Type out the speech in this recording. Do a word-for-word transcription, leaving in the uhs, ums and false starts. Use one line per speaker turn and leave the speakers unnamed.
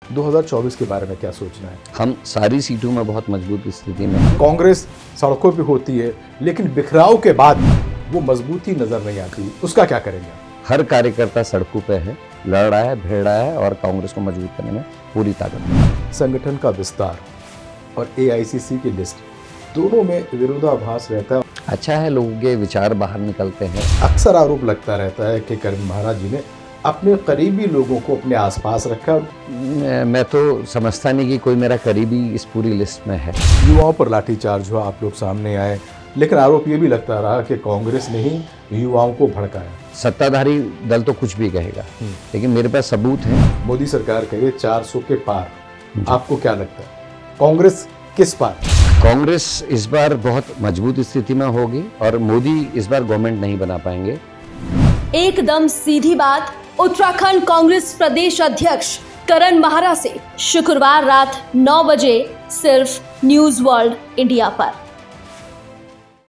दो हज़ार चौबीस के बारे में क्या सोचना है?
हम सारी सीटों में बहुत मजबूत स्थिति में हैं।
कांग्रेस सड़कों पे होती है, लेकिन बिखराव के बाद वो मजबूती नजर नहीं आती, उसका क्या करेंगे?
हर कार्यकर्ता सड़कों पे है, लड़ रहा है, भिड़ रहा है और कांग्रेस को मजबूत करने में पूरी ताकत है।
संगठन का विस्तार और ए आई सी सी की लिस्ट, दोनों में विरोधाभास रहता है।
अच्छा है, लोगों के विचार बाहर निकलते हैं।
अक्सर आरोप लगता रहता है कि करण महाराज जी ने अपने करीबी लोगों को अपने आसपास रखा।
मैं तो समझता नहीं कि कोई मेरा करीबी इस पूरी लिस्ट में है।
युवाओं पर लाठीचार्ज हुआ, आप लोग सामने आए, लेकिन आरोप ये भी लगता रहा कि कांग्रेस ने ही युवाओं को भड़काया।
सत्ताधारी दल तो कुछ भी कहेगा, लेकिन मेरे पास सबूत है।
मोदी सरकार कहे चार सौ के पार, आपको क्या लगता है कांग्रेस किस पार?
कांग्रेस इस बार बहुत मजबूत स्थिति में होगी और मोदी इस बार गवर्नमेंट नहीं बना पाएंगे।
एकदम सीधी बात उत्तराखंड कांग्रेस प्रदेश अध्यक्ष करण महारा से शुक्रवार रात नौ बजे सिर्फ न्यूज वर्ल्ड इंडिया पर।